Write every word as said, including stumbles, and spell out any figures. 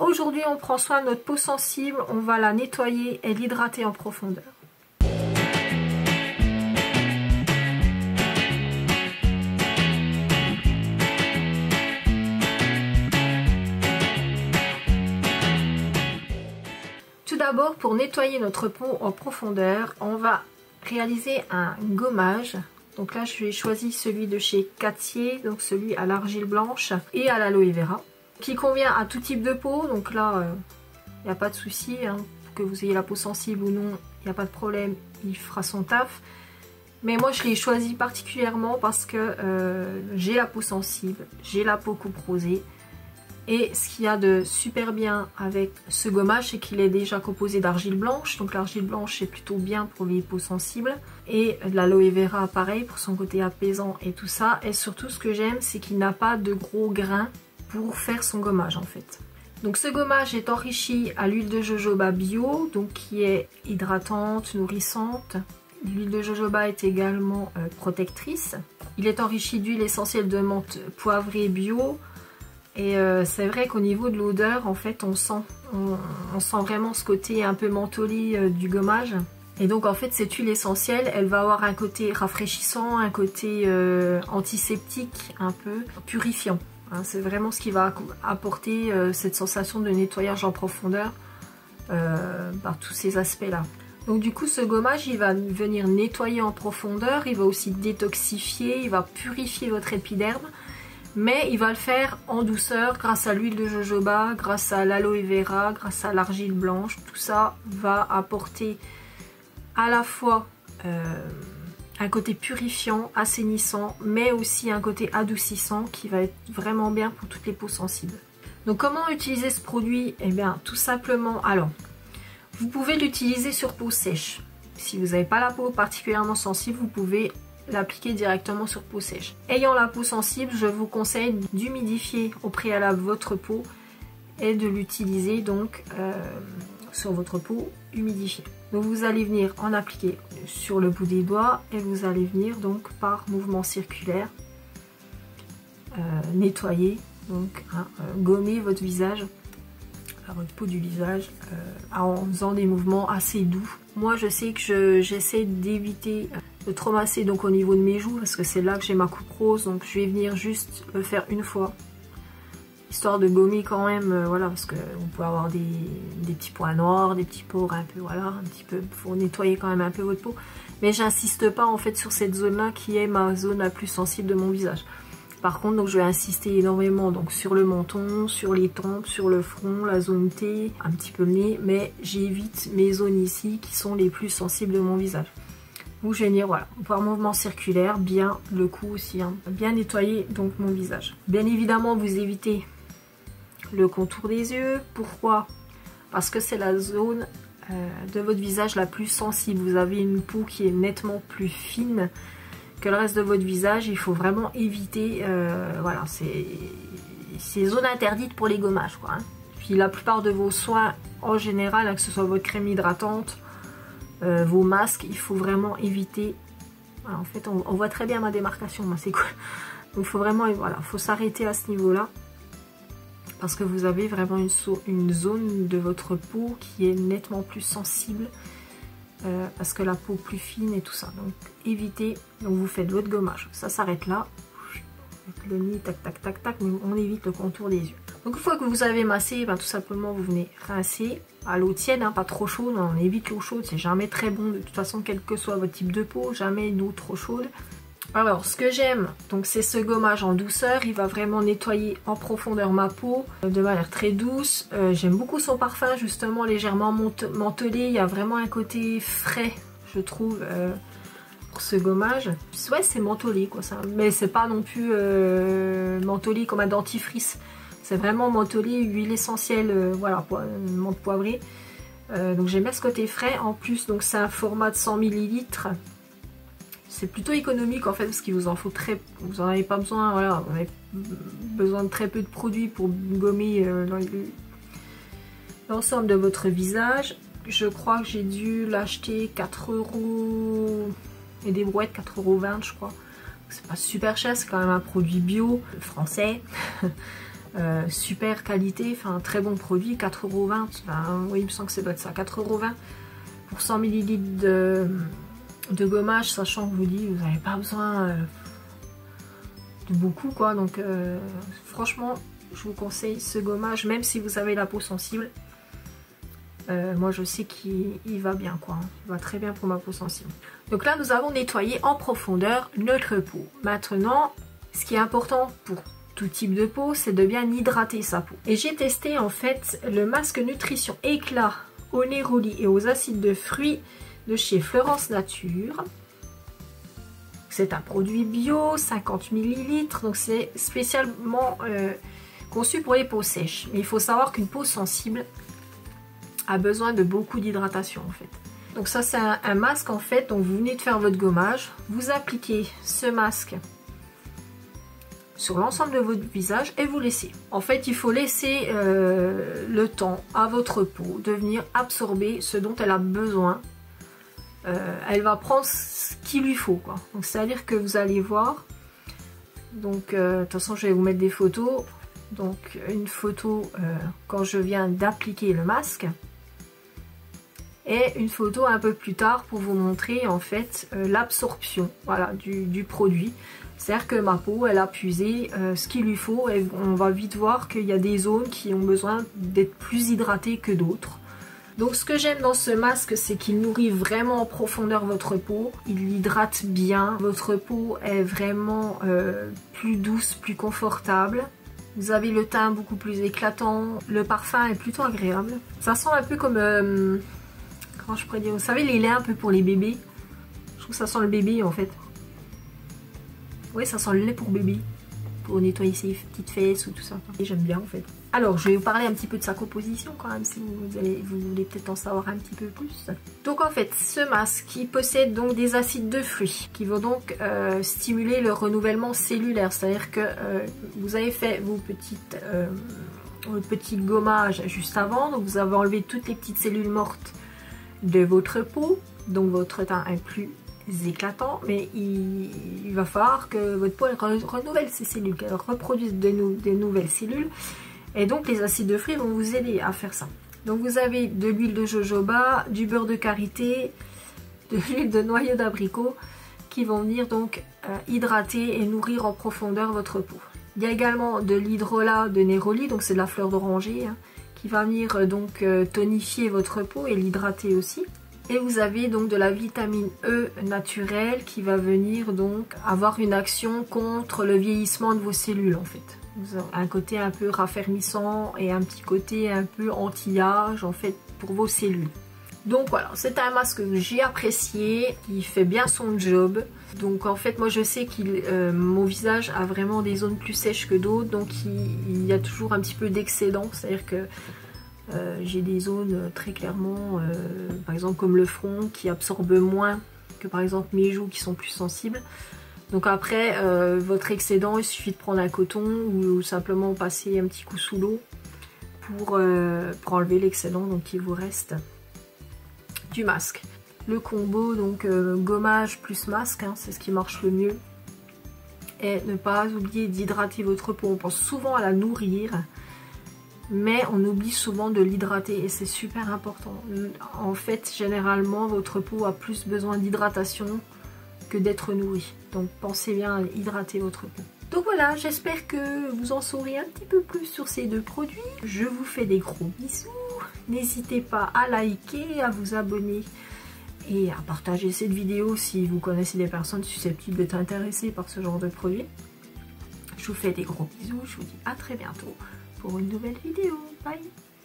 Aujourd'hui on prend soin de notre peau sensible, on va la nettoyer et l'hydrater en profondeur. Tout d'abord, pour nettoyer notre peau en profondeur, on va réaliser un gommage. Donc là j'ai choisi celui de chez Cattier, donc celui à l'argile blanche et à l'aloe vera, qui convient à tout type de peau. Donc là il euh, n'y a pas de souci, hein, que vous ayez la peau sensible ou non, il n'y a pas de problème, il fera son taf. Mais moi je l'ai choisi particulièrement parce que euh, j'ai la peau sensible, j'ai la peau coupe rosée. Et ce qu'il y a de super bien avec ce gommage, c'est qu'il est déjà composé d'argile blanche. Donc l'argile blanche, c'est plutôt bien pour les peaux sensibles. Et de l'aloe vera, pareil, pour son côté apaisant et tout ça. Et surtout, ce que j'aime, c'est qu'il n'a pas de gros grains pour faire son gommage, en fait. Donc ce gommage est enrichi à l'huile de jojoba bio, donc qui est hydratante, nourrissante. L'huile de jojoba est également euh, protectrice. Il est enrichi d'huile essentielle de menthe poivrée bio. Et euh, c'est vrai qu'au niveau de l'odeur, en fait, on sent, on, on sent vraiment ce côté un peu mentholé euh, du gommage. Et donc, en fait, cette huile essentielle, elle va avoir un côté rafraîchissant, un côté euh, antiseptique, un peu purifiant. Hein, c'est vraiment ce qui va apporter euh, cette sensation de nettoyage en profondeur euh, par tous ces aspects-là. Donc du coup, ce gommage, il va venir nettoyer en profondeur, il va aussi détoxifier, il va purifier votre épiderme. Mais il va le faire en douceur grâce à l'huile de jojoba, grâce à l'aloe vera, grâce à l'argile blanche. Tout ça va apporter à la fois euh, un côté purifiant, assainissant, mais aussi un côté adoucissant qui va être vraiment bien pour toutes les peaux sensibles. Donc comment utiliser ce produit? Eh bien tout simplement, alors vous pouvez l'utiliser sur peau sèche. Si vous n'avez pas la peau particulièrement sensible, vous pouvez l'appliquer directement sur peau sèche. Ayant la peau sensible, je vous conseille d'humidifier au préalable votre peau et de l'utiliser donc euh, sur votre peau humidifiée. Donc vous allez venir en appliquer sur le bout des doigts et vous allez venir donc par mouvement circulaire euh, nettoyer, donc hein, euh, gommer votre visage, votre peau du visage euh, en faisant des mouvements assez doux. Moi je sais que j'essaie d'éviter de trop masser donc au niveau de mes joues parce que c'est là que j'ai ma coupe rose, donc je vais venir juste le faire une fois histoire de gommer quand même, euh, voilà, parce que on peut avoir des, des petits points noirs, des petits pores un peu, voilà, un petit peu, faut nettoyer quand même un peu votre peau, mais j'insiste pas en fait sur cette zone là qui est ma zone la plus sensible de mon visage. Par contre, donc je vais insister énormément donc sur le menton, sur les tempes, sur le front, la zone T, un petit peu le nez, mais j'évite mes zones ici qui sont les plus sensibles de mon visage. Donc je vais venir, voilà, par mouvement circulaire, bien le cou aussi, hein, bien nettoyer donc mon visage. Bien évidemment, vous évitez le contour des yeux. Pourquoi? Parce que c'est la zone euh, de votre visage la plus sensible. Vous avez une peau qui est nettement plus fine que le reste de votre visage. Il faut vraiment éviter, euh, voilà, c'est zone interdite pour les gommages, quoi. Hein. Puis la plupart de vos soins, en général, hein, que ce soit votre crème hydratante, euh, vos masques, il faut vraiment éviter. Voilà, en fait, on, on voit très bien ma démarcation, c'est cool. Donc il faut vraiment, voilà, faut s'arrêter à ce niveau-là. Parce que vous avez vraiment une, une zone de votre peau qui est nettement plus sensible. Euh, parce que la peau plus fine et tout ça, donc évitez, donc vous faites votre gommage, ça s'arrête là, avec le nez, tac tac tac tac, mais on évite le contour des yeux. Donc une fois que vous avez massé, ben, tout simplement vous venez rincer à l'eau tiède, hein, pas trop chaude, on évite l'eau chaude, c'est jamais très bon de toute façon, quel que soit votre type de peau, jamais une eau trop chaude. Alors ce que j'aime, donc c'est ce gommage en douceur, il va vraiment nettoyer en profondeur ma peau euh, de manière très douce. Euh, j'aime beaucoup son parfum, justement légèrement mentholé, il y a vraiment un côté frais, je trouve, euh, pour ce gommage. Ouais, c'est mentholé quoi, ça, mais c'est pas non plus euh, mentholé comme un dentifrice, c'est vraiment mentholé, huile essentielle, euh, voilà, menthe poivrée. Euh, donc j'aime bien ce côté frais, en plus donc c'est un format de cent millilitres. C'est plutôt économique en fait parce qu'il vous en faut très, vous n'en avez pas besoin, voilà, vous avez besoin de très peu de produits pour gommer euh, l'ensemble de votre visage. Je crois que j'ai dû l'acheter quatre euros et des brouettes, quatre euros vingt je crois. C'est pas super cher, c'est quand même un produit bio, français. euh, super qualité, enfin très bon produit, quatre euros vingt, enfin, oui il me semble que c'est doit être ça, quatre euros vingt pour cent millilitres de, de gommage, sachant que je vous dis, vous n'avez pas besoin euh, de beaucoup quoi, donc euh, franchement je vous conseille ce gommage, même si vous avez la peau sensible. Euh, moi je sais qu'il va bien quoi, il va très bien pour ma peau sensible. Donc là nous avons nettoyé en profondeur notre peau. Maintenant ce qui est important pour tout type de peau, c'est de bien hydrater sa peau. Et j'ai testé en fait le masque nutrition éclat au néroli et aux acides de fruits de chez Florence Nature. C'est un produit bio, cinquante millilitres, donc c'est spécialement euh, conçu pour les peaux sèches. Mais il faut savoir qu'une peau sensible a besoin de beaucoup d'hydratation en fait. Donc ça c'est un, un masque en fait, donc vous venez de faire votre gommage, vous appliquez ce masque sur l'ensemble de votre visage et vous laissez. En fait il faut laisser euh, le temps à votre peau de venir absorber ce dont elle a besoin. Euh, elle va prendre ce qu'il lui faut quoi. Donc c'est à dire que vous allez voir, donc euh, de toute façon je vais vous mettre des photos, donc une photo euh, quand je viens d'appliquer le masque, et une photo un peu plus tard pour vous montrer en fait euh, l'absorption voilà, du, du produit. C'est-à-dire que ma peau elle a puisé euh, ce qu'il lui faut et on va vite voir qu'il y a des zones qui ont besoin d'être plus hydratées que d'autres. Donc ce que j'aime dans ce masque, c'est qu'il nourrit vraiment en profondeur votre peau, il hydrate bien, votre peau est vraiment euh, plus douce, plus confortable. Vous avez le teint beaucoup plus éclatant, le parfum est plutôt agréable. Ça sent un peu comme... Euh, je pourrais dire, vous savez les laits un peu pour les bébés, je trouve que ça sent le bébé en fait. Oui ça sent le lait pour bébé, pour nettoyer ses petites fesses ou tout ça, et j'aime bien en fait. Alors je vais vous parler un petit peu de sa composition quand même, si vous, allez, vous voulez peut-être en savoir un petit peu plus. Donc en fait ce masque qui possède donc des acides de fruits qui vont donc euh, stimuler le renouvellement cellulaire, c'est à dire que euh, vous avez fait vos petites euh, votre petit gommage juste avant, donc vous avez enlevé toutes les petites cellules mortes de votre peau, donc votre teint est plus éclatant, mais il, il va falloir que votre peau elle re, renouvelle ses cellules, qu'elle reproduise de nou, des nouvelles cellules, et donc les acides de fruits vont vous aider à faire ça. Donc vous avez de l'huile de jojoba, du beurre de karité, de l'huile de noyau d'abricot qui vont venir donc euh, hydrater et nourrir en profondeur votre peau. Il y a également de l'hydrolat de néroli, donc c'est de la fleur d'oranger, hein, qui va venir euh, donc euh, tonifier votre peau et l'hydrater aussi. Et vous avez donc de la vitamine E naturelle qui va venir donc avoir une action contre le vieillissement de vos cellules en fait. Vous avez un côté un peu raffermissant et un petit côté un peu anti-âge en fait pour vos cellules. Donc voilà, c'est un masque que j'ai apprécié, qui fait bien son job. Donc en fait moi je sais que euh, mon visage a vraiment des zones plus sèches que d'autres, donc il, il y a toujours un petit peu d'excédent, c'est à dire que euh, j'ai des zones très clairement, euh, par exemple comme le front qui absorbe moins que par exemple mes joues qui sont plus sensibles. Donc après euh, votre excédent, il suffit de prendre un coton ou simplement passer un petit coup sous l'eau pour, euh, pour enlever l'excédent donc qui vous reste du masque. Le combo donc euh, gommage plus masque, hein, c'est ce qui marche le mieux. Et ne pas oublier d'hydrater votre peau. On pense souvent à la nourrir, mais on oublie souvent de l'hydrater et c'est super important. En fait, généralement, votre peau a plus besoin d'hydratation que d'être nourrie. Donc pensez bien à hydrater votre peau. Donc voilà, j'espère que vous en saurez un petit peu plus sur ces deux produits. Je vous fais des gros bisous. N'hésitez pas à liker, à vous abonner et à partager cette vidéo si vous connaissez des personnes susceptibles d'être intéressées par ce genre de produit. Je vous fais des gros bisous, je vous dis à très bientôt pour une nouvelle vidéo. Bye!